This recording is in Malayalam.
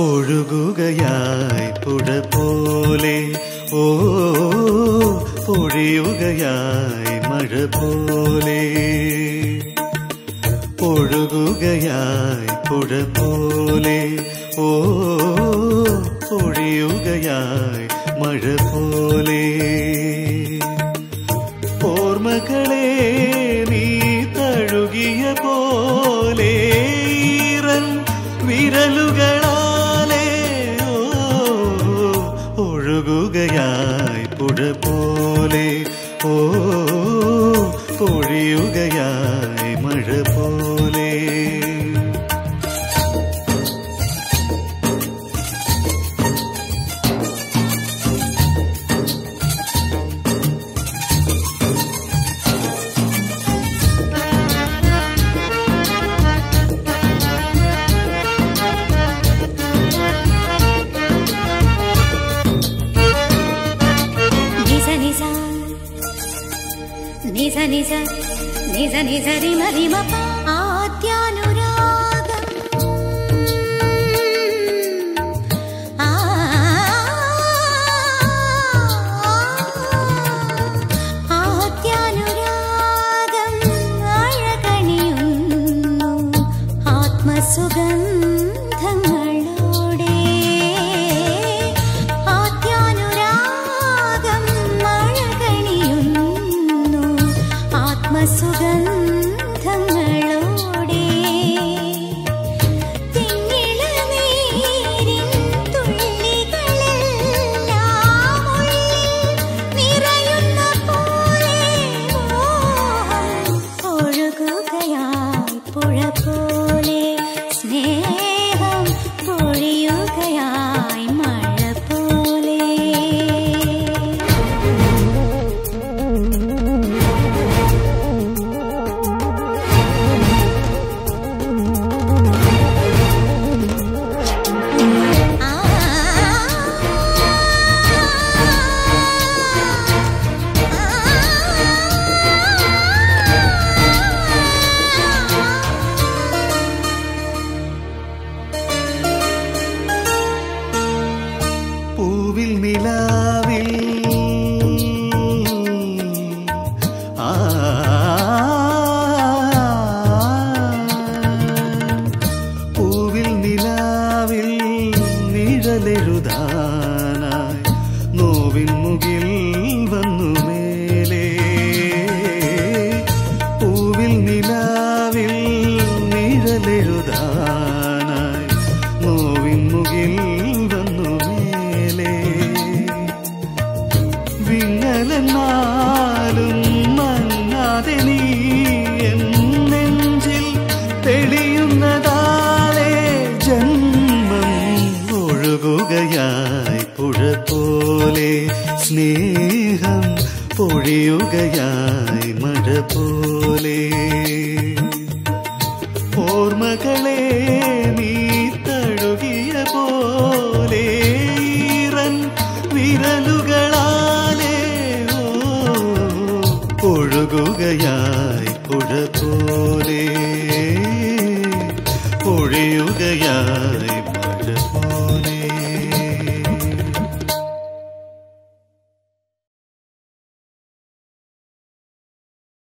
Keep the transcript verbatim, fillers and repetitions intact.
ഒഴുകുകയായി പുഴ പോലെ ഓ പൊഴിയുകയായി മഴ പോലെ ഒഴുകുകയായി പുഴ പോലെ ഓ പൊഴിയുകയായി മഴ പോലെ ഓർമ്മകളെ നീ തഴുകിയ പോലെ ഈറൻ വിരലുകളാലേ ഓ ഒഴുകുകയായി പുഴ പോലെ ഓ പൊഴിയുകയായി മഴ പോലെ నిజ నిజ నిజ నిజ రిమ రిమ ఆద్యానురాగం ആദ്യാനുരാഗം അഴകണിയുന്നു ആത്മസുഗന്ധങ്ങളോടെ ആദ്യാനുരാഗം അഴകണിയുന്നു ആത്മസുഗന്ധങ്ങളോടെ തിങ്ങിളനീരിൻ തുള്ളികളെല്ലാം ഉള്ളിൽ നിറയുന്ന പോലെ മോഹം ഒഴുകുകയായി പുഴ പോലെ സ്നേഹം പൊഴിയുകയായി മഴ പോലെ പൂവിൽ നിലാവിൽ ആ പൂവിൽ നിലാവിൽ നിഴലെഴുതാനായി നോവിൻ മുകിൽ വന്നു മേലേ പൂവിൽ നിലാവിൽ നിഴലെഴുതാനായി നോവിൻ മുകിൽ വിങ്ങലെന്നാലും മങ്ങാതെ നീ എന്നെഞ്ചിൽ തെളിയുന്നതാലേ ജന്മം ഒഴുകുകയായി പുഴ പോലെ സ്നേഹം പൊഴിയുകയായി മഴ പോലെ ഓർമ്മകളെ നീ തഴുകിയ പോലെ ഈറൻ വിരലുകളാലേ ഓ ഒഴുകുകയായി പുഴ പോലെ പൊഴിയുകയായി